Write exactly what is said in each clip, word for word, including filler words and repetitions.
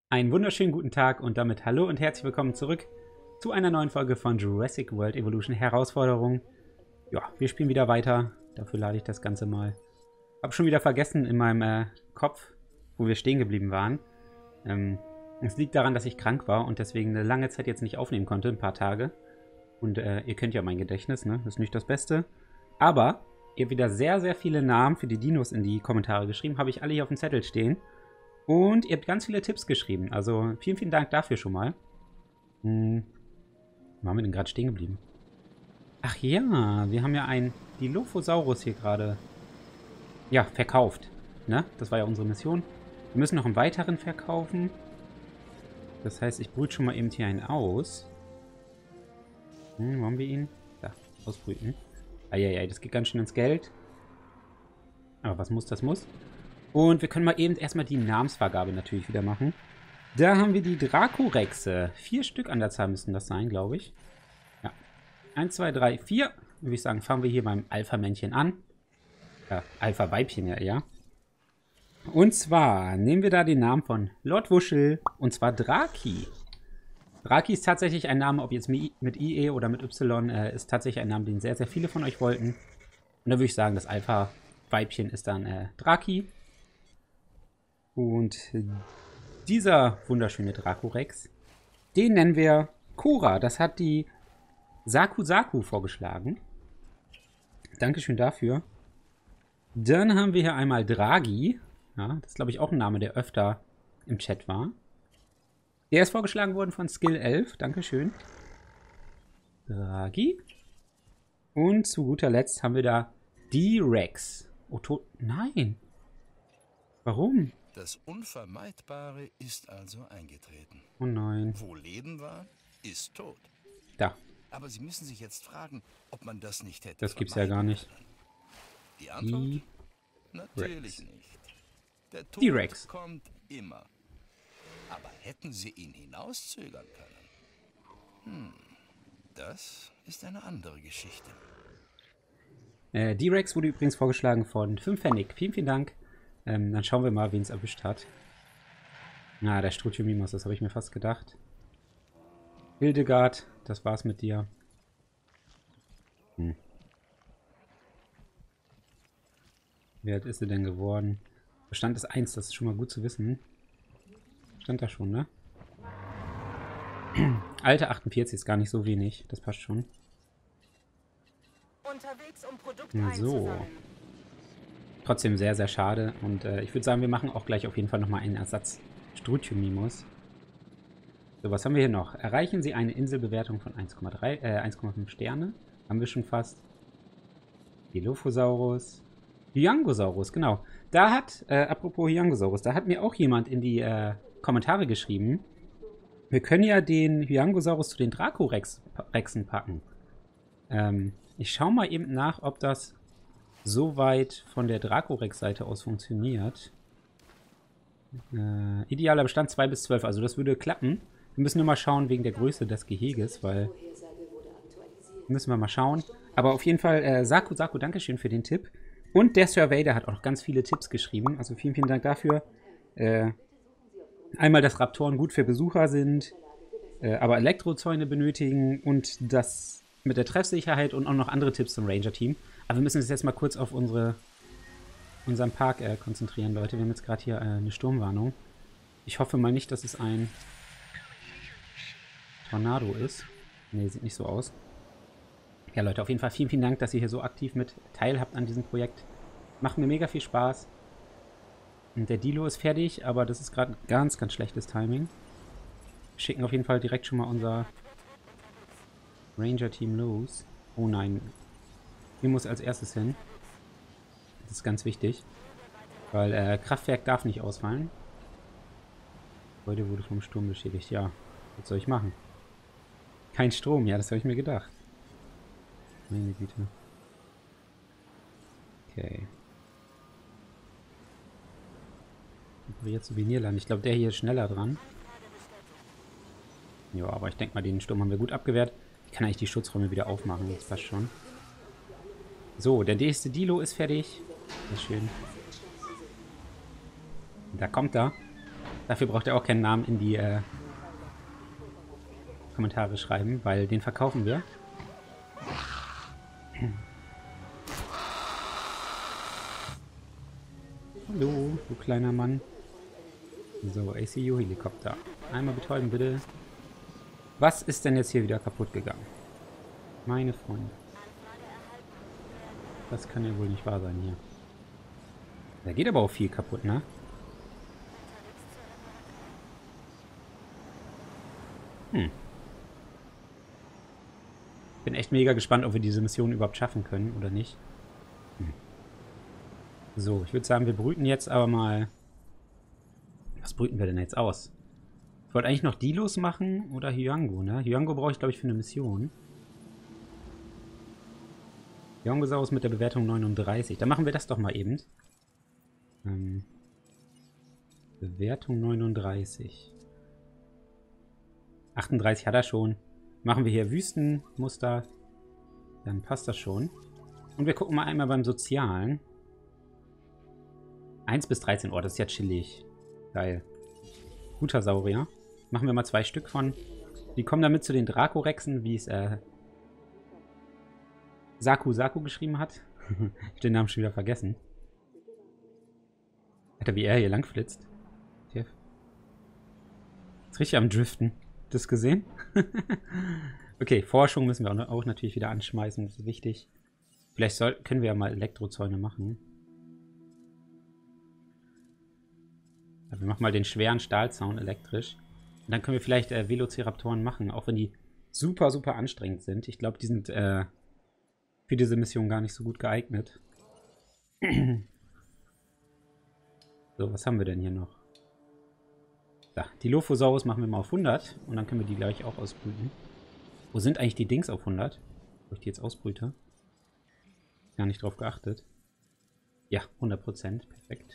Einen wunderschönen guten Tag und damit hallo und herzlich willkommen zurück zu einer neuen Folge von Jurassic World Evolution Herausforderung. Ja, wir spielen wieder weiter. Dafür lade ich das Ganze mal. Hab schon wieder vergessen in meinem äh, Kopf, wo wir stehen geblieben waren. Ähm, es liegt daran, dass ich krank war und deswegen eine lange Zeit jetzt nicht aufnehmen konnte, ein paar Tage. Und äh, ihr kennt ja mein Gedächtnis, ne? Das ist nicht das Beste. Aber ihr habt wieder sehr, sehr viele Namen für die Dinos in die Kommentare geschrieben. Habe ich alle hier auf dem Zettel stehen. Und ihr habt ganz viele Tipps geschrieben. Also vielen, vielen Dank dafür schon mal. Hm. Wo haben wir denn gerade stehen geblieben? Ach ja, wir haben ja einen Dilophosaurus hier gerade ja, verkauft. Ne? Das war ja unsere Mission. Wir müssen noch einen weiteren verkaufen. Das heißt, ich brüte schon mal eben hier einen aus. Hm, wo haben wir ihn? Da, ausbrüten. Eieiei, das geht ganz schön ins Geld. Aber was muss, das muss. Und wir können mal eben erstmal die Namensvergabe natürlich wieder machen. Da haben wir die Dracorexe. Vier Stück an der Zahl müssen das sein, glaube ich. Ja. Eins, zwei, drei, vier. Würde ich sagen, fangen wir hier beim Alpha-Männchen an. Ja, Alpha-Weibchen ja eher. Und zwar nehmen wir da den Namen von Lord Wuschel. Und zwar Draki. Draki ist tatsächlich ein Name, ob jetzt mit I E oder mit Y, äh, ist tatsächlich ein Name, den sehr, sehr viele von euch wollten. Und da würde ich sagen, das Alpha-Weibchen ist dann äh, Draki. Und dieser wunderschöne Dracorex, den nennen wir Cora. Das hat die Saku Saku vorgeschlagen. Dankeschön dafür. Dann haben wir hier einmal Dragi. Ja, das ist, glaube ich, auch ein Name, der öfter im Chat war. Der ist vorgeschlagen worden von Skill elf. Dankeschön. Dragi. Und zu guter Letzt haben wir da D-Rex. Oh, tot. Nein. Warum? Das Unvermeidbare ist also eingetreten. Oh nein. Wo Leben war, ist tot. Da. Aber Sie müssen sich jetzt fragen, ob man das nicht hätte. Das gibt's ja gar nicht. Können. Die Antwort? Die Natürlich nicht. Der Tod D-Rex kommt immer. Aber hätten Sie ihn hinauszögern können? Hm, das ist eine andere Geschichte. Äh, D-Rex wurde übrigens vorgeschlagen von fünf Pfennig. Vielen, vielen Dank. Ähm, dann schauen wir mal, wen es erwischt hat. Na, der Strutiomimus, das habe ich mir fast gedacht. Hildegard, das war's mit dir. Hm. Wie alt ist sie denn geworden? Bestand ist eins, das ist schon mal gut zu wissen. Stand da schon, ne? Alter, achtundvierzig ist gar nicht so wenig. Das passt schon. Unterwegs, um Produkt So. Trotzdem sehr, sehr schade. Und äh, ich würde sagen, wir machen auch gleich auf jeden Fall nochmal einen Ersatz Strutiomimus. So, was haben wir hier noch? Erreichen Sie eine Inselbewertung von eins Komma drei, äh, eins Komma fünf Sterne. Haben wir schon fast. Dilophosaurus. Hyangosaurus, genau. Da hat, äh, apropos Hyangosaurus, da hat mir auch jemand in die äh, Kommentare geschrieben, wir können ja den Hyangosaurus zu den Dracorexen packen. Ähm, ich schaue mal eben nach, ob das soweit von der Dracorex-Seite aus funktioniert. Äh, idealer Bestand zwei bis zwölf, also das würde klappen. Wir müssen nur mal schauen wegen der Größe des Geheges, weil müssen wir mal schauen. Aber auf jeden Fall, äh, Saku Saku, Dankeschön für den Tipp. Und der Survey, der hat auch noch ganz viele Tipps geschrieben. Also vielen, vielen Dank dafür. Äh, einmal, dass Raptoren gut für Besucher sind, äh, aber Elektrozäune benötigen und das mit der Treffsicherheit und auch noch andere Tipps zum Ranger-Team. Aber wir müssen uns jetzt mal kurz auf unsere, unseren Park äh, konzentrieren, Leute. Wir haben jetzt gerade hier äh, eine Sturmwarnung. Ich hoffe mal nicht, dass es ein Tornado ist. Ne, sieht nicht so aus. Ja, Leute, auf jeden Fall vielen, vielen Dank, dass ihr hier so aktiv mit teilhabt an diesem Projekt. Macht mir mega viel Spaß. Und der Dilo ist fertig, aber das ist gerade ganz, ganz schlechtes Timing. Wir schicken auf jeden Fall direkt schon mal unser Ranger-Team los. Oh nein. Hier muss als erstes hin. Das ist ganz wichtig. Weil äh, Kraftwerk darf nicht ausfallen. Heute wurde vom Sturm beschädigt. Ja, was soll ich machen? Kein Strom, ja, das habe ich mir gedacht. Meine Güte. Okay. Repariert Souvenirland. Ich glaube, der hier ist schneller dran. Ja, aber ich denke mal, den Sturm haben wir gut abgewehrt. Ich kann eigentlich die Schutzräume wieder aufmachen. Das passt schon. So, der nächste Dilo ist fertig. Sehr schön. Da kommt er. Dafür braucht ihr auch keinen Namen in die äh, Kommentare schreiben, weil den verkaufen wir. Hallo, du kleiner Mann. So, A C U-Helikopter. Einmal betäuben, bitte. Was ist denn jetzt hier wieder kaputt gegangen? Meine Freunde. Das kann ja wohl nicht wahr sein hier. Da geht aber auch viel kaputt, ne? Hm. Bin echt mega gespannt, ob wir diese Mission überhaupt schaffen können oder nicht. Hm. So, ich würde sagen, wir brüten jetzt aber mal... Was brüten wir denn jetzt aus? Ich wollte eigentlich noch Dilos machen oder Hyango, ne? Hyango brauche ich, glaube ich, für eine Mission. Hyangosaurus mit der Bewertung neununddreißig. Dann machen wir das doch mal eben. Ähm, Bewertung neununddreißig. achtunddreißig hat er schon. Machen wir hier Wüstenmuster. Dann passt das schon. Und wir gucken mal einmal beim Sozialen. eins bis dreizehn. Oh, das ist ja chillig. Geil. Guter Saurier. Machen wir mal zwei Stück von. Die kommen damit zu den Dracorexen, wie es äh, Saku Saku geschrieben hat. Ich habe den Namen schon wieder vergessen. Alter, wie er hier lang flitzt. Hier. Ist richtig am Driften. Das gesehen? Okay, Forschung müssen wir auch natürlich wieder anschmeißen. Das ist wichtig. Vielleicht soll, können wir ja mal Elektrozäune machen. Wir machen mal den schweren Stahlzaun elektrisch. Und dann können wir vielleicht äh, Velociraptoren machen, auch wenn die super, super anstrengend sind. Ich glaube, die sind äh, für diese Mission gar nicht so gut geeignet. So, was haben wir denn hier noch? Da, die Dilophosaurus machen wir mal auf hundert. Und dann können wir die gleich auch ausbrüten. Wo sind eigentlich die Dings auf hundert? Wo ich die jetzt ausbrüte? Gar nicht drauf geachtet. Ja, hundert Prozent. Perfekt.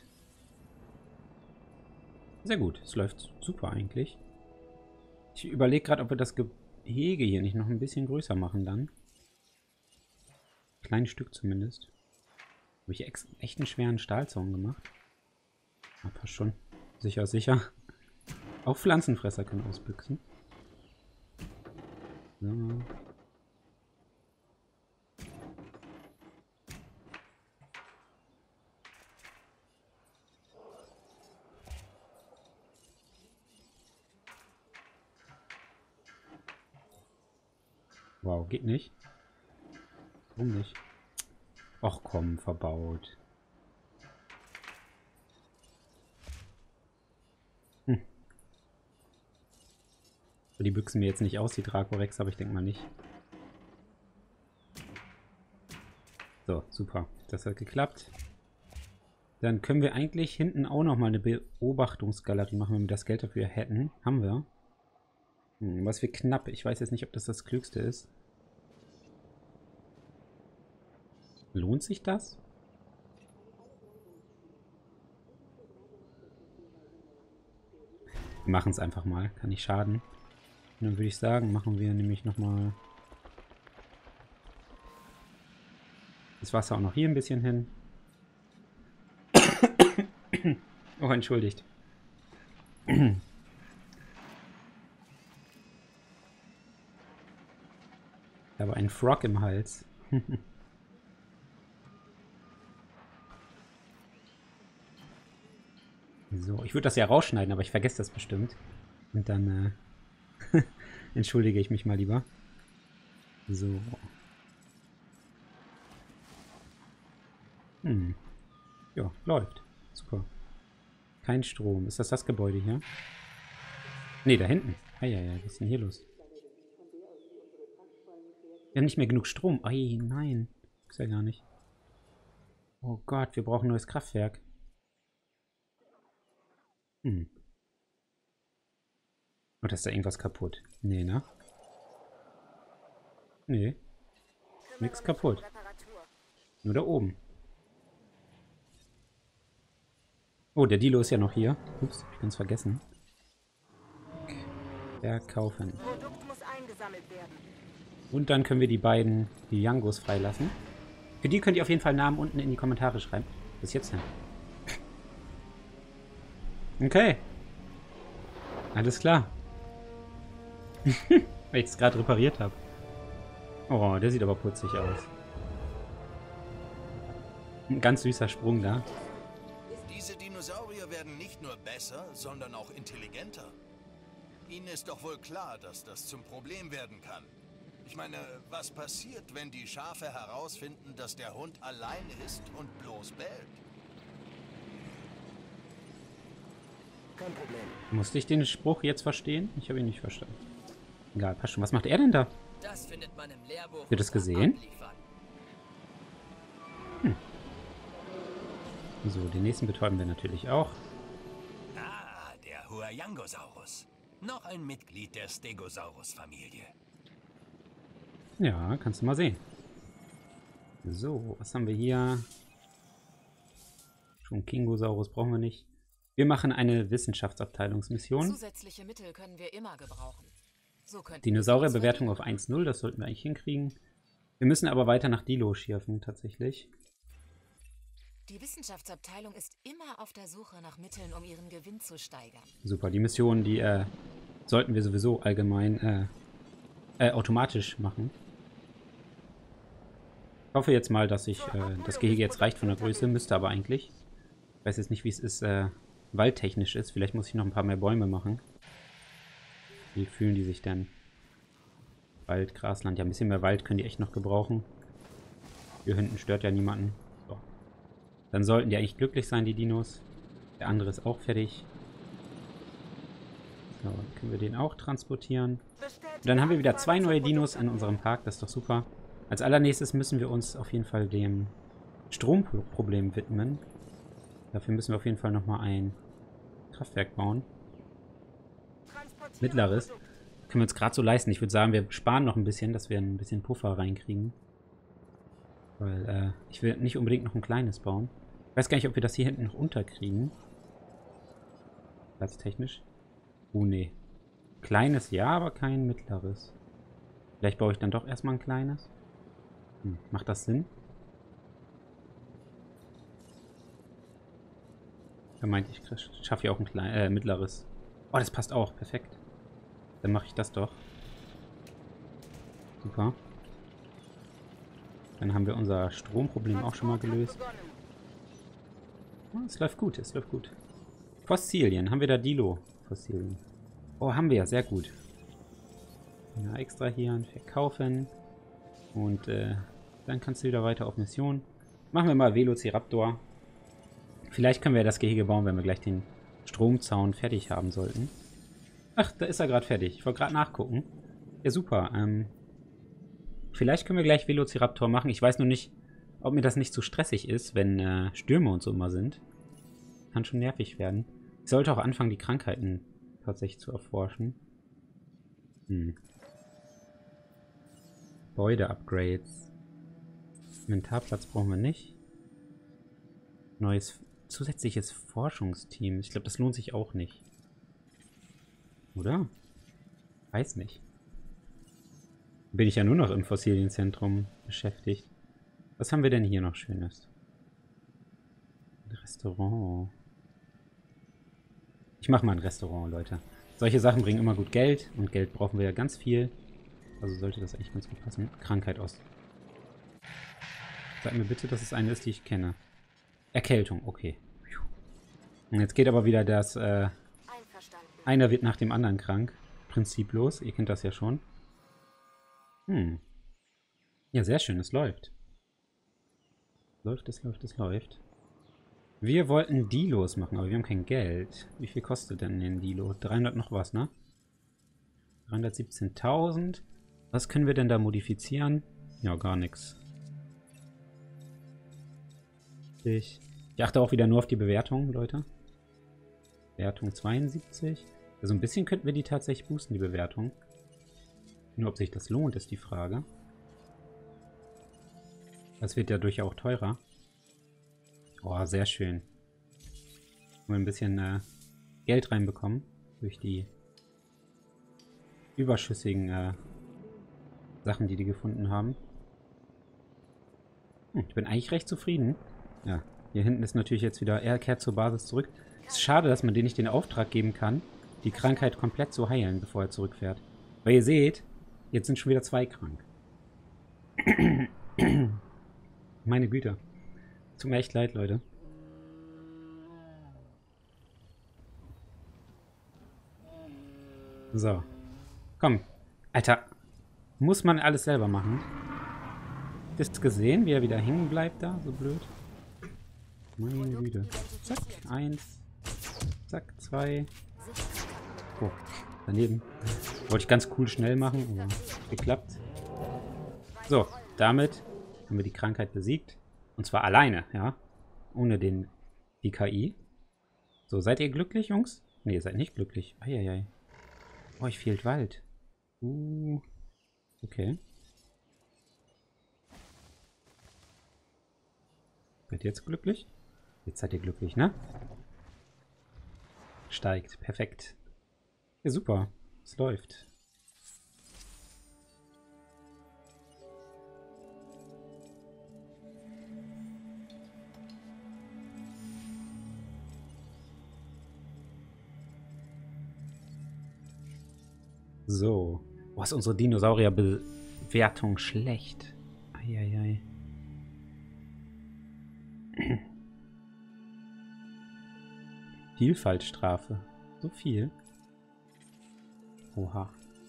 Sehr gut. Es läuft super eigentlich. Ich überlege gerade, ob wir das Gehege hier nicht noch ein bisschen größer machen dann. Kleines Stück zumindest. Habe ich echt einen schweren Stahlzaun gemacht. Ja, passt schon. Sicher, sicher. Auch Pflanzenfresser können ausbüchsen. So. Wow, geht nicht. Warum nicht? Och komm, verbaut. Hm. Die büchsen mir jetzt nicht aus, die Dracorex, aber ich denke mal nicht. So, super. Das hat geklappt. Dann können wir eigentlich hinten auch nochmal eine Beobachtungsgalerie machen, wenn wir das Geld dafür hätten. Haben wir. Hm, was für knapp. Ich weiß jetzt nicht, ob das das Klügste ist. Lohnt sich das? Wir machen es einfach mal. Kann nicht schaden. Und dann würde ich sagen, machen wir nämlich nochmal das Wasser auch noch hier ein bisschen hin. Oh, entschuldigt. Ich habe einen Frog im Hals. So, ich würde das ja rausschneiden, aber ich vergesse das bestimmt. Und dann äh, entschuldige ich mich mal lieber. So. Hm. Ja, läuft. Super. Kein Strom. Ist das das Gebäude hier? Ne, da hinten. Eieiei, was ist denn hier los? Wir haben nicht mehr genug Strom. Ei, nein. Ist ja gar nicht. Oh Gott, wir brauchen ein neues Kraftwerk. Hm. Oder ist da irgendwas kaputt? Nee, ne? Nee. Nix kaputt. Nur da oben. Oh, der Dilo ist ja noch hier. Ups, hab ich ganz vergessen. Okay. Verkaufen. Und dann können wir die beiden Hyangos freilassen. Für die könnt ihr auf jeden Fall Namen unten in die Kommentare schreiben. Bis jetzt denn. Okay. Alles klar. Weil ich es gerade repariert habe. Oh, der sieht aber putzig aus. Ein ganz süßer Sprung da. Diese Dinosaurier werden nicht nur besser, sondern auch intelligenter. Ihnen ist doch wohl klar, dass das zum Problem werden kann. Ich meine, was passiert, wenn die Schafe herausfinden, dass der Hund allein ist und bloß bellt? Kein Problem. Musste ich den Spruch jetzt verstehen? Ich habe ihn nicht verstanden. Egal, passt schon. Was macht er denn da? Das findet man im Lehrbuch. Habt ihr das gesehen? Hm. So, den nächsten betäuben wir natürlich auch. Ah, der Huayangosaurus. Noch ein Mitglied der Stegosaurus-Familie. Ja, kannst du mal sehen. So, was haben wir hier? Schon Kingosaurus brauchen wir nicht. Wir machen eine Wissenschaftsabteilungsmission. Zusätzliche Mittel können wir immer gebrauchen. So Dinosaurierbewertung auf eins null, das sollten wir eigentlich hinkriegen. Wir müssen aber weiter nach Dilo schärfen, tatsächlich. Die Wissenschaftsabteilung ist immer auf der Suche nach Mitteln, um ihren Gewinn zu steigern. Super, die Missionen, die äh, sollten wir sowieso allgemein äh, äh, automatisch machen. Ich hoffe jetzt mal, dass ich äh, das Gehege jetzt reicht von der Größe, müsste aber eigentlich. Ich weiß jetzt nicht, wie es ist, äh, waldtechnisch ist. Vielleicht muss ich noch ein paar mehr Bäume machen. Wie fühlen die sich denn? Wald, Grasland. Ja, ein bisschen mehr Wald können die echt noch gebrauchen. Hier hinten stört ja niemanden. So. Dann sollten die eigentlich glücklich sein, die Dinos. Der andere ist auch fertig. So, dann können wir den auch transportieren. Und dann haben wir wieder zwei neue Dinos in unserem Park. Das ist doch super. Als allernächstes müssen wir uns auf jeden Fall dem Stromproblem widmen. Dafür müssen wir auf jeden Fall nochmal ein Kraftwerk bauen. Mittleres. Können wir uns gerade so leisten. Ich würde sagen, wir sparen noch ein bisschen, dass wir ein bisschen Puffer reinkriegen. Weil, äh, ich will nicht unbedingt noch ein kleines bauen. Ich weiß gar nicht, ob wir das hier hinten noch unterkriegen. Platztechnisch. Oh, nee. Kleines ja, aber kein mittleres. Vielleicht baue ich dann doch erstmal ein kleines. Hm, macht das Sinn? Da meinte ich, ich schaffe ja auch ein klein, äh, mittleres. Oh, das passt auch. Perfekt. Dann mache ich das doch. Super. Dann haben wir unser Stromproblem auch schon mal gelöst. Oh, es läuft gut, es läuft gut. Fossilien. Haben wir da Dilo-Fossilien? Oh, haben wir ja. Sehr gut. Ja, extrahieren, verkaufen. Und äh, dann kannst du wieder weiter auf Mission. Machen wir mal Velociraptor. Vielleicht können wir das Gehege bauen, wenn wir gleich den Stromzaun fertig haben sollten. Ach, da ist er gerade fertig. Ich wollte gerade nachgucken. Ja, super. Ähm, vielleicht können wir gleich Velociraptor machen. Ich weiß nur nicht, ob mir das nicht zu stressig ist, wenn äh, Stürme und so immer sind. Kann schon nervig werden. Ich sollte auch anfangen, die Krankheiten tatsächlich zu erforschen. Hm. Gebäude-Upgrades. Inventarplatz brauchen wir nicht. Neues zusätzliches Forschungsteam. Ich glaube, das lohnt sich auch nicht. Oder? Weiß nicht. Bin ich ja nur noch im Fossilienzentrum beschäftigt. Was haben wir denn hier noch Schönes? Ein Restaurant. Ich mache mal ein Restaurant, Leute. Solche Sachen bringen immer gut Geld. Und Geld brauchen wir ja ganz viel. Also sollte das eigentlich ganz gut passen. Krankheit aus. Sag mir bitte, dass es eine ist, die ich kenne. Erkältung, okay. Und jetzt geht aber wieder das, äh, einer wird nach dem anderen krank. Prinzip los, ihr kennt das ja schon. Hm. Ja, sehr schön, es läuft. Läuft, es läuft, es läuft. Wir wollten Dilos machen, aber wir haben kein Geld. Wie viel kostet denn ein Dilo? dreihundert noch was, ne? dreihundertsiebzehntausend. Was können wir denn da modifizieren? Ja, gar nichts. Ich, ich achte auch wieder nur auf die Bewertung, Leute. Bewertung zweiundsiebzig. Also ein bisschen könnten wir die tatsächlich boosten, die Bewertung. Nur ob sich das lohnt, ist die Frage. Das wird ja durchaus auch teurer. Oh, sehr schön. Mal ein bisschen äh, Geld reinbekommen. Durch die überschüssigen äh, Sachen, die die gefunden haben. Hm, ich bin eigentlich recht zufrieden. Ja, hier hinten ist natürlich jetzt wieder, er kehrt zur Basis zurück. Es ist schade, dass man denen nicht den Auftrag geben kann, die Krankheit komplett zu heilen, bevor er zurückfährt. Weil ihr seht, jetzt sind schon wieder zwei krank. Meine Güte. Tut mir echt leid, Leute. So. Komm. Alter. Muss man alles selber machen? Habt ihr gesehen, wie er wieder hängen bleibt da? So blöd. Meine Güte. Zack. Eins. Zack. Zwei. Oh. Daneben. Wollte ich ganz cool schnell machen, aber geklappt. So. Damit haben wir die Krankheit besiegt. Und zwar alleine, ja. Ohne den die K I. So, seid ihr glücklich, Jungs? Ne, ihr seid nicht glücklich. Eieiei. Oh, euch fehlt Wald. Uh. Okay. Seid ihr jetzt glücklich? Jetzt seid ihr glücklich, ne? Steigt. Perfekt. Ja, super. Es läuft. So. Boah, ist unsere Dinosaurier-Bewertung schlecht. Eieiei. Vielfaltstrafe. So viel. Oha.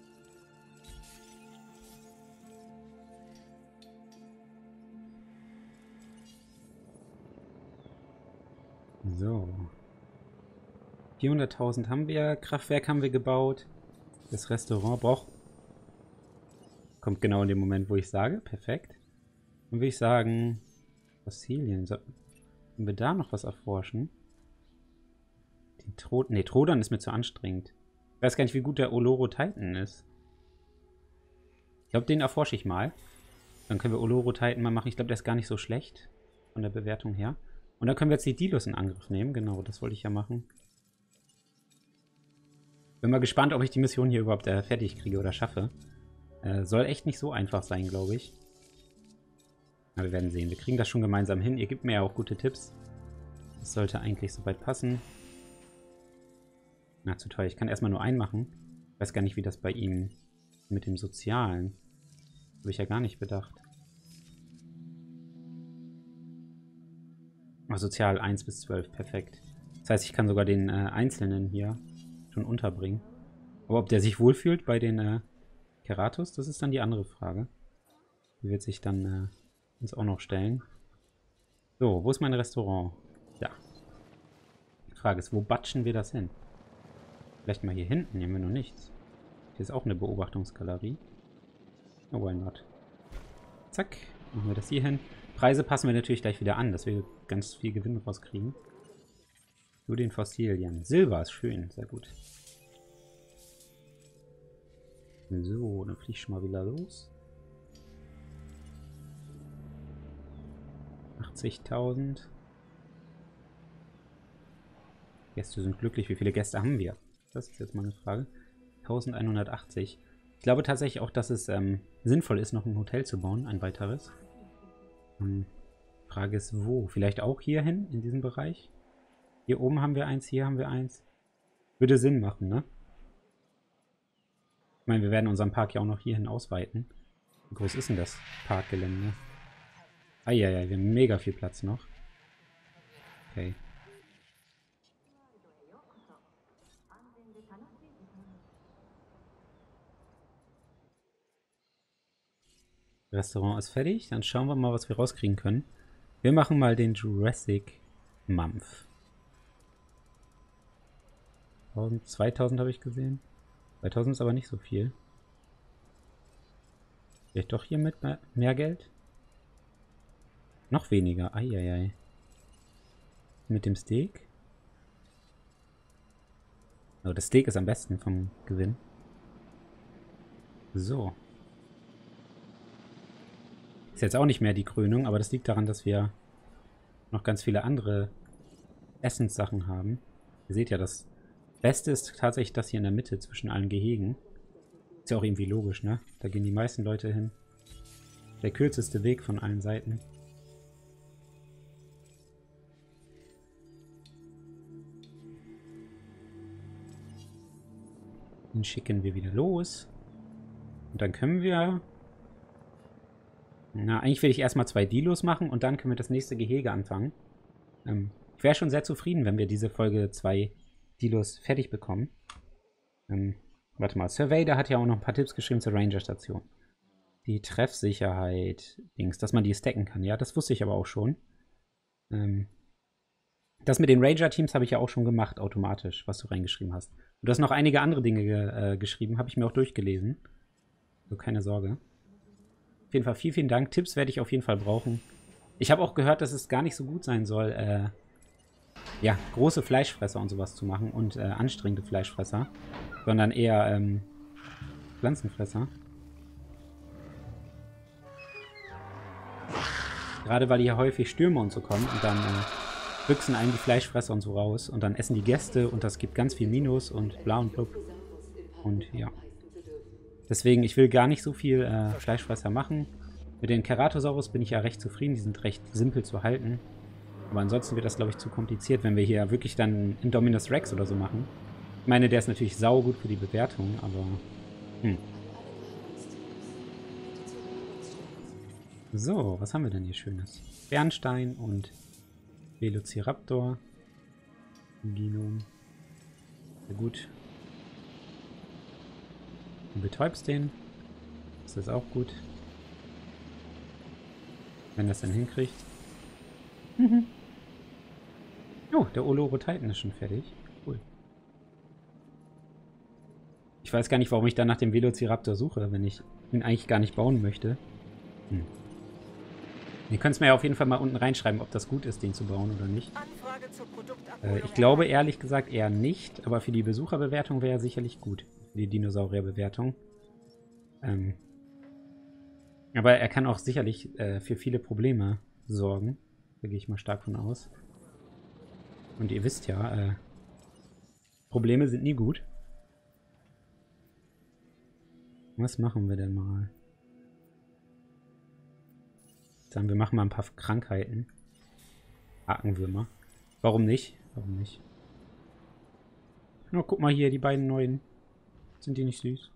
So. vierhunderttausend haben wir. Kraftwerk haben wir gebaut. Das Restaurant braucht... Kommt genau in dem Moment, wo ich sage. Perfekt. Dann würde ich sagen... Fossilien. So, können wir da noch was erforschen? Den Tro ne, Trodan ist mir zu anstrengend. Ich weiß gar nicht, wie gut der Oloro Titan ist. Ich glaube, den erforsche ich mal. Dann können wir Oloro Titan mal machen. Ich glaube, der ist gar nicht so schlecht. Von der Bewertung her. Und dann können wir jetzt die Dilos in Angriff nehmen. Genau, das wollte ich ja machen. Bin mal gespannt, ob ich die Mission hier überhaupt äh, fertig kriege oder schaffe. Äh, soll echt nicht so einfach sein, glaube ich. Aber wir werden sehen. Wir kriegen das schon gemeinsam hin. Ihr gebt mir ja auch gute Tipps. Das sollte eigentlich soweit passen. Na, zu teuer. Ich kann erstmal nur einen machen. Ich weiß gar nicht, wie das bei ihm mit dem Sozialen. Habe ich ja gar nicht bedacht. Oh, Sozial eins bis zwölf. Perfekt. Das heißt, ich kann sogar den äh, Einzelnen hier schon unterbringen. Aber ob der sich wohlfühlt bei den äh, Keratos, das ist dann die andere Frage. Die wird sich dann äh, uns auch noch stellen. So, wo ist mein Restaurant? Ja. Die Frage ist, wo batschen wir das hin? Vielleicht mal hier hinten, hier haben wir noch nichts. Hier ist auch eine Beobachtungsgalerie. Oh, why not? Zack, machen wir das hier hin. Preise passen wir natürlich gleich wieder an, dass wir ganz viel Gewinn rauskriegen. Nur den Fossilien. Silber ist schön, sehr gut. So, dann fliege ich schon mal wieder los. achtzigtausend. Gäste sind glücklich. Wie viele Gäste haben wir? Das ist jetzt mal eine Frage. eintausendeinhundertachtzig. Ich glaube tatsächlich auch, dass es ähm, sinnvoll ist, noch ein Hotel zu bauen. Ein weiteres. Ähm, Frage ist, wo? Vielleicht auch hier hin, in diesem Bereich? Hier oben haben wir eins, hier haben wir eins. Würde Sinn machen, ne? Ich meine, wir werden unseren Park ja auch noch hierhin ausweiten. Wie groß ist denn das Parkgelände? Eieiei, wir haben mega viel Platz noch. Okay. Restaurant ist fertig. Dann schauen wir mal, was wir rauskriegen können. Wir machen mal den Jurassic Mampf. zweitausend habe ich gesehen. zweitausend ist aber nicht so viel. Vielleicht doch hier mit mehr Geld? Noch weniger. Eieiei. Mit dem Steak? Oh, das Steak ist am besten vom Gewinn. So. Ist jetzt auch nicht mehr die Krönung, aber das liegt daran, dass wir noch ganz viele andere Essenssachen haben. Ihr seht ja, das Beste ist tatsächlich das hier in der Mitte zwischen allen Gehegen. Ist ja auch irgendwie logisch, ne? Da gehen die meisten Leute hin. Der kürzeste Weg von allen Seiten. Den schicken wir wieder los. Und dann können wir... Na, eigentlich will ich erstmal zwei Dilos machen und dann können wir das nächste Gehege anfangen. Ähm, ich wäre schon sehr zufrieden, wenn wir diese Folge zwei Dilos fertig bekommen. Ähm, warte mal, Survey, der hat ja auch noch ein paar Tipps geschrieben zur Ranger-Station. Die Treffsicherheit, Dings, dass man die stacken kann. Ja, das wusste ich aber auch schon. Ähm, das mit den Ranger-Teams habe ich ja auch schon gemacht, automatisch, was du reingeschrieben hast. Und du hast noch einige andere Dinge ge äh, geschrieben, habe ich mir auch durchgelesen. Also keine Sorge. Auf jeden Fall vielen, vielen Dank. Tipps werde ich auf jeden Fall brauchen. Ich habe auch gehört, dass es gar nicht so gut sein soll, äh, ja, große Fleischfresser und sowas zu machen und äh, anstrengende Fleischfresser, sondern eher ähm, Pflanzenfresser. Gerade weil hier häufig Stürme und so kommen und dann äh, büchsen einem die Fleischfresser und so raus und dann essen die Gäste und das gibt ganz viel Minus und bla und blub. Und ja. Deswegen, ich will gar nicht so viel äh, Fleischfresser machen. Mit den Keratosaurus bin ich ja recht zufrieden. Die sind recht simpel zu halten. Aber ansonsten wird das, glaube ich, zu kompliziert, wenn wir hier wirklich dann Indominus Rex oder so machen. Ich meine, der ist natürlich saugut für die Bewertung, aber... Hm. So, was haben wir denn hier Schönes? Bernstein und Velociraptor. Genom. Sehr gut. Du betäubst den. Das ist auch gut. Wenn das dann hinkriegt. Mhm. Oh, der Oloro Titan ist schon fertig. Cool. Ich weiß gar nicht, warum ich dann nach dem Velociraptor suche, wenn ich ihn eigentlich gar nicht bauen möchte. Hm. Ihr könnt es mir ja auf jeden Fall mal unten reinschreiben, ob das gut ist, den zu bauen oder nicht. Äh, ich glaube ehrlich gesagt eher nicht, aber für die Besucherbewertung wäre er sicherlich gut. Für die Dinosaurierbewertung. Ähm, aber er kann auch sicherlich äh, für viele Probleme sorgen. Da gehe ich mal stark von aus. Und ihr wisst ja, äh, Probleme sind nie gut. Was machen wir denn mal? Sagen wir machen mal ein paar Krankheiten. Hakenwürmer. Warum nicht? Warum nicht? Na, guck mal hier, die beiden neuen. Sind die nicht süß?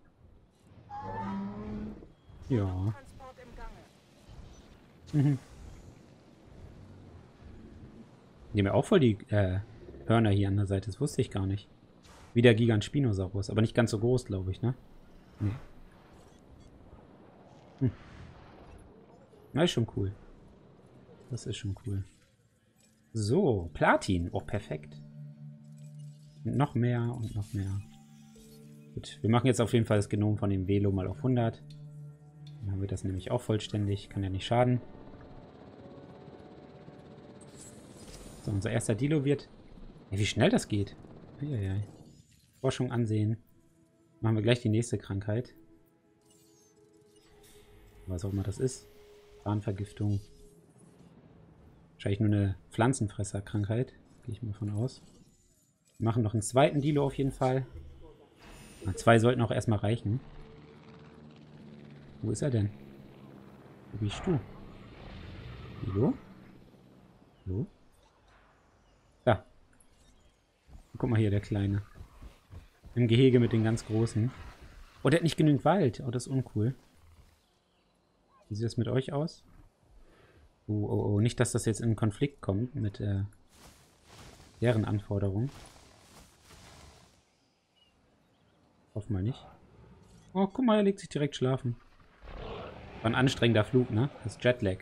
Ja. Mhm. Die haben ja auch voll die äh, Hörner hier an der Seite. Das wusste ich gar nicht. Wie der Gigant Spinosaurus. Aber nicht ganz so groß, glaube ich, ne? Nee. Hm. Das ist schon cool. Das ist schon cool. So, Platin. Oh, perfekt. Und noch mehr und noch mehr. Gut, wir machen jetzt auf jeden Fall das Genom von dem Velo mal auf hundert. Dann haben wir das nämlich auch vollständig. Kann ja nicht schaden. So, unser erster Dilo wird... Ja, wie schnell das geht. Eieiei. Forschung ansehen. Machen wir gleich die nächste Krankheit. Was auch immer das ist. Zahnvergiftung. Wahrscheinlich nur eine Pflanzenfresserkrankheit. Gehe ich mal von aus. Wir machen noch einen zweiten Dilo auf jeden Fall. Na, zwei sollten auch erstmal reichen. Wo ist er denn? Wo bist du? Dilo? Hallo? Da. Guck mal hier, der Kleine. Im Gehege mit den ganz Großen. Oh, der hat nicht genügend Wald. Oh, das ist uncool. Wie sieht das mit euch aus? Oh, oh, oh. Nicht, dass das jetzt in Konflikt kommt mit äh, deren Anforderungen. Hoffen wir nicht. Oh, guck mal, er legt sich direkt schlafen. War ein anstrengender Flug, ne? Das ist Jetlag.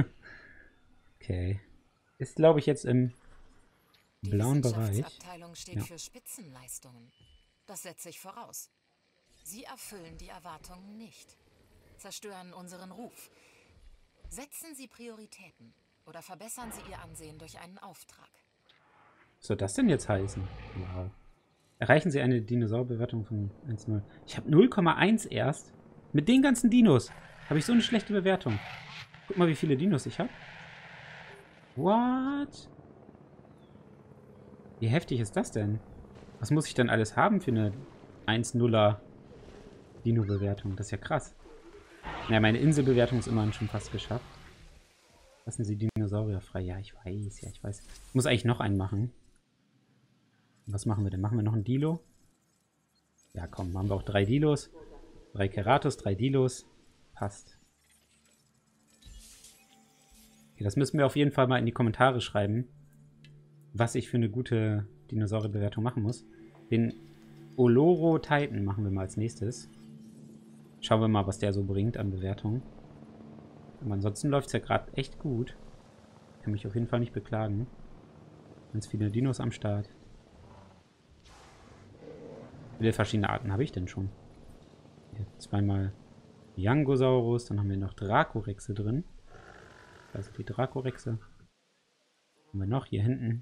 Okay. Ist, glaube ich, jetzt im blauen Bereich. Die Wissenschaftsabteilung steht Ja. für Spitzenleistungen. Das setze ich voraus. Sie erfüllen die Erwartungen nicht. Zerstören unseren Ruf. Setzen Sie Prioritäten oder verbessern Sie Ihr Ansehen durch einen Auftrag. Was soll das denn jetzt heißen? Wow. Erreichen Sie eine Dinosaurbewertung von eins Komma null. Ich habe null Komma eins erst. Mit den ganzen Dinos habe ich so eine schlechte Bewertung. Guck mal, wie viele Dinos ich habe. What? Wie heftig ist das denn? Was muss ich denn alles haben für eine eins Komma nuller Dino-Bewertung? Das ist ja krass. Naja, meine Inselbewertung ist immerhin schon fast geschafft. Lassen Sie Dinosaurier frei. Ja, ich weiß, ja, ich weiß. Ich muss eigentlich noch einen machen. Was machen wir denn? Machen wir noch einen Dilo? Ja, komm, haben wir auch drei Dilos. Drei Keratos, drei Dilos. Passt. Okay, das müssen wir auf jeden Fall mal in die Kommentare schreiben, was ich für eine gute Dinosaurierbewertung machen muss. Den Oloro Titan machen wir mal als nächstes. Schauen wir mal, was der so bringt an Bewertung. Aber ansonsten läuft es ja gerade echt gut. Kann mich auf jeden Fall nicht beklagen. Ganz viele Dinos am Start. Wie viele verschiedene Arten habe ich denn schon? Hier zweimal Yangosaurus, dann haben wir noch Dracorexe drin. Also die Dracorexe. Haben wir noch hier hinten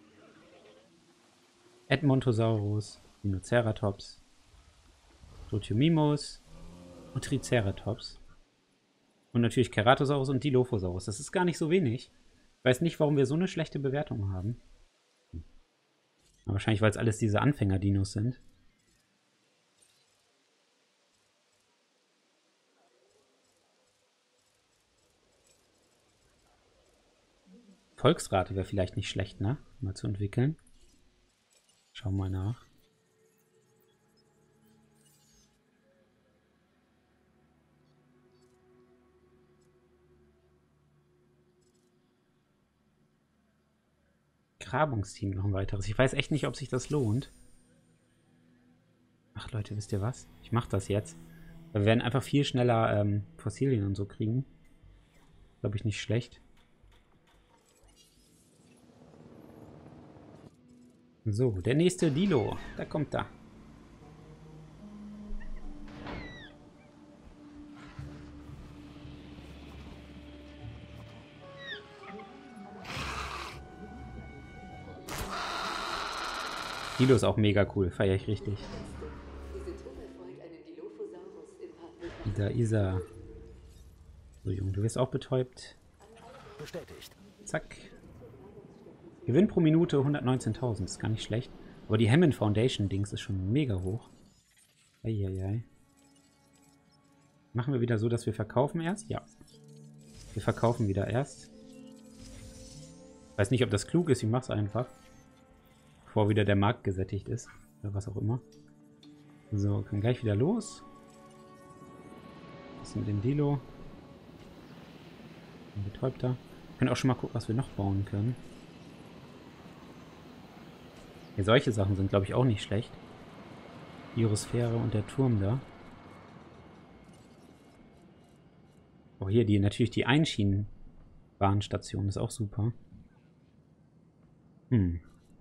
Edmontosaurus, Dinoceratops, Proteomimos und Triceratops. Und natürlich Keratosaurus und Dilophosaurus. Das ist gar nicht so wenig. Ich weiß nicht, warum wir so eine schlechte Bewertung haben. Aber wahrscheinlich, weil es alles diese Anfänger-Dinos sind. Volksrate wäre vielleicht nicht schlecht, ne? Mal zu entwickeln. Schauen wir mal nach. Grabungsteam noch ein weiteres. Ich weiß echt nicht, ob sich das lohnt. Ach Leute, wisst ihr was? Ich mache das jetzt. Wir werden einfach viel schneller ähm, Fossilien und so kriegen. Glaube ich nicht schlecht. So, der nächste Dilo. Da kommt da. Dilo ist auch mega cool. Feiere ich richtig. Isa, Isa. So, Junge, du wirst auch betäubt. Bestätigt. Zack. Gewinn pro Minute hundertneunzehntausend. Ist gar nicht schlecht. Aber die Hammond Foundation Dings ist schon mega hoch. Eieiei. Machen wir wieder so, dass wir verkaufen erst? Ja. Wir verkaufen wieder erst. Weiß nicht, ob das klug ist. Ich mach's einfach. Bevor wieder der Markt gesättigt ist. Oder was auch immer. So, kann gleich wieder los. Was ist mit dem Dilo? Ein Betäubter. Wir können auch schon mal gucken, was wir noch bauen können. Ja, solche Sachen sind, glaube ich, auch nicht schlecht. Biosphäre und der Turm da. Oh, hier, die natürlich die Einschienenbahnstation ist auch super. Hm.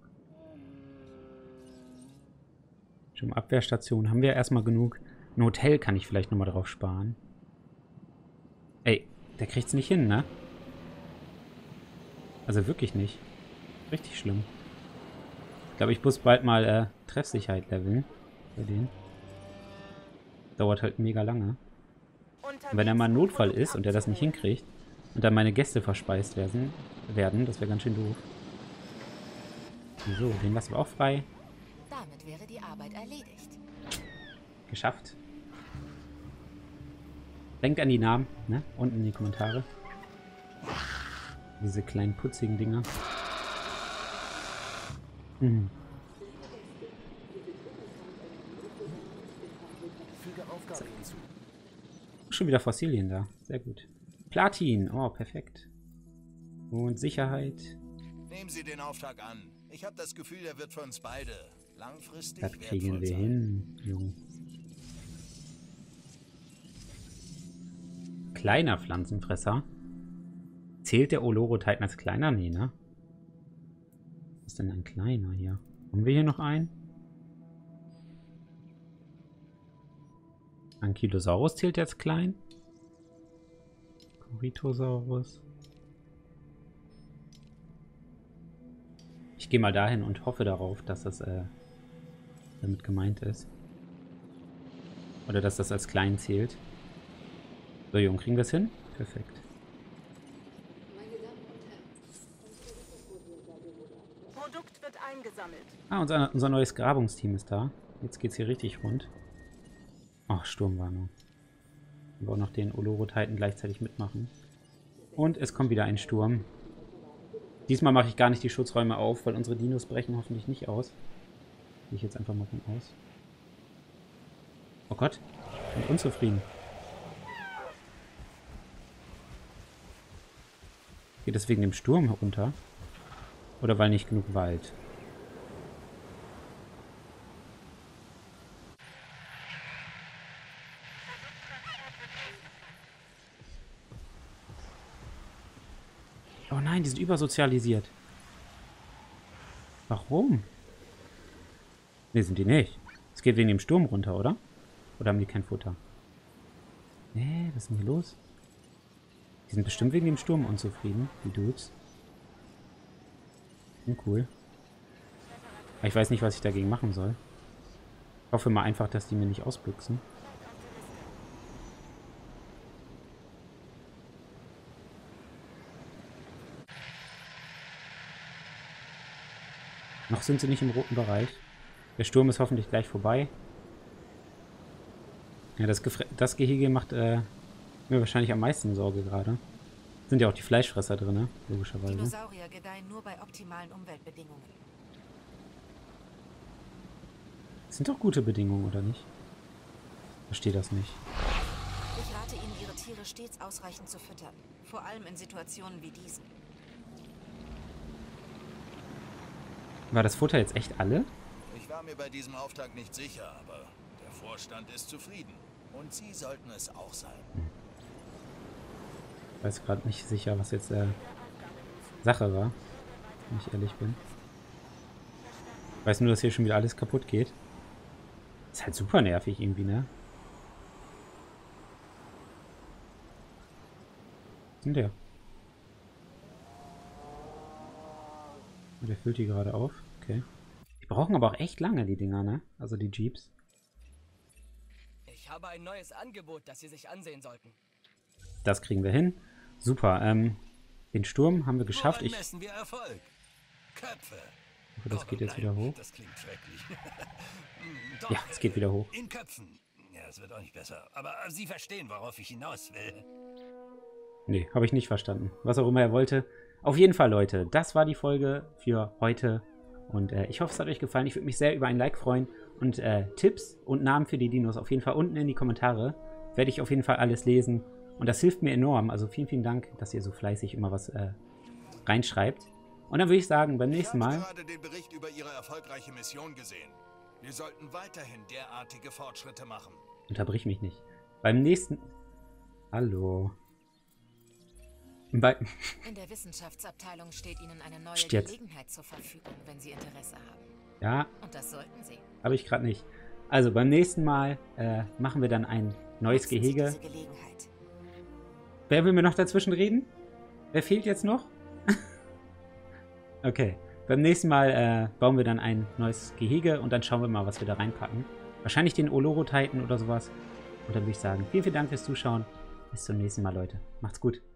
Schon Abwehrstation haben wir erstmal genug. Ein Hotel kann ich vielleicht nochmal drauf sparen. Ey, der kriegt's nicht hin, ne? Also wirklich nicht. Richtig schlimm. Ich glaube, ich muss bald mal äh, Treffsicherheit leveln. Bei denen. Dauert halt mega lange. Und wenn er mal ein Notfall ist und er das nicht hinkriegt und dann meine Gäste verspeist werden, werden das wäre ganz schön doof. So, den lassen wir auch frei. Damit wäre die Arbeit erledigt. Geschafft. Denkt an die Namen, ne? Unten in die Kommentare. Diese kleinen putzigen Dinger. Mhm. Schon wieder Fossilien da. Sehr gut. Platin. Oh, perfekt. Und Sicherheit. Nehmen Sie den Auftrag an. Ich habe das Gefühl, er wird für uns beide langfristig Das kriegen wertvoll wir sein. hin, Junge. Kleiner Pflanzenfresser. Zählt der Oloro Titan als kleiner? Nee, ne? Was ist denn ein kleiner hier? Haben wir hier noch einen? Ankylosaurus zählt jetzt klein. Corythosaurus. Ich gehe mal dahin und hoffe darauf, dass das äh, damit gemeint ist. Oder dass das als klein zählt. So, Junge, kriegen wir es hin? Perfekt. Produkt wird eingesammelt. Ah, unser, unser neues Grabungsteam ist da. Jetzt geht's hier richtig rund. Ach, Sturmwarnung. Wir wollen noch den Oloro Titan gleichzeitig mitmachen. Und es kommt wieder ein Sturm. Diesmal mache ich gar nicht die Schutzräume auf, weil unsere Dinos brechen hoffentlich nicht aus. Gehe ich jetzt einfach mal von aus. Gott, ich bin unzufrieden. Geht es wegen dem Sturm herunter? Oder weil nicht genug Wald? Oh nein, die sind übersozialisiert. Warum? Ne, sind die nicht. Es geht wegen dem Sturm runter, oder? Oder haben die kein Futter? Nee, was ist denn hier los? Die sind bestimmt wegen dem Sturm unzufrieden, die Dudes. Hm, cool. Aber ich weiß nicht, was ich dagegen machen soll. Ich hoffe mal einfach, dass die mir nicht ausbüchsen. Noch sind sie nicht im roten Bereich. Der Sturm ist hoffentlich gleich vorbei. Ja, das, Gefre das Gehege macht äh, mir wahrscheinlich am meisten Sorge gerade. Sind ja auch die Fleischfresser drin, ne? Logischerweise. Dinosaurier gedeihen nur bei optimalen Umweltbedingungen. Das sind doch gute Bedingungen, oder nicht? Verstehe das nicht. Ich rate Ihnen, Ihre Tiere stets ausreichend zu füttern. Vor allem in Situationen wie diesen. War das Futter jetzt echt alle? Ich war mir bei diesem Auftrag nicht sicher, aber der Vorstand ist zufrieden. Und Sie sollten es auch sein. Ich weiß gerade nicht sicher, was jetzt äh, Sache war, wenn ich ehrlich bin. Ich weiß nur, dass hier schon wieder alles kaputt geht. Ist halt super nervig irgendwie, ne? Was ist denn der? Der füllt die gerade auf. Okay. Die brauchen aber auch echt lange, die Dinger, ne? Also die Jeeps. Ich habe ein neues Angebot, das Sie sich ansehen sollten. Das kriegen wir hin. Super. Ähm, den Sturm haben wir geschafft. Ich messen wir Erfolg? Köpfe. hoffe, das Oh, geht jetzt nein, wieder hoch. Das klingt schrecklich. Doch, Ja, es geht wieder hoch. In Köpfen. Ja, es wird auch nicht besser. Aber Sie verstehen, worauf ich hinaus will. Nee, habe ich nicht verstanden. Was auch immer er wollte. Auf jeden Fall, Leute, das war die Folge für heute. Und äh, ich hoffe, es hat euch gefallen. Ich würde mich sehr über ein Like freuen. Und äh, Tipps und Namen für die Dinos auf jeden Fall unten in die Kommentare. Werde ich auf jeden Fall alles lesen. Und das hilft mir enorm. Also vielen, vielen Dank, dass ihr so fleißig immer was äh, reinschreibt. Und dann würde ich sagen, beim nächsten Mal... Ich habe gerade den Bericht über Ihre erfolgreiche Mission gesehen. Wir sollten weiterhin derartige Fortschritte machen. Unterbrich mich nicht. Beim nächsten... Hallo... Bei In der Wissenschaftsabteilung steht Ihnen eine neue Psst jetzt. Gelegenheit zur Verfügung, wenn Sie Interesse haben. Ja, Und das sollten Sie. habe ich gerade nicht. Also beim nächsten Mal äh, machen wir dann ein neues Nutzen Sie Gehege. diese Gelegenheit. Wer will mir noch dazwischen reden? Wer fehlt jetzt noch? Okay. Beim nächsten Mal äh, bauen wir dann ein neues Gehege und dann schauen wir mal, was wir da reinpacken. Wahrscheinlich den Oloro Titan oder sowas. Und dann würde ich sagen, vielen, vielen Dank fürs Zuschauen. Bis zum nächsten Mal, Leute. Macht's gut.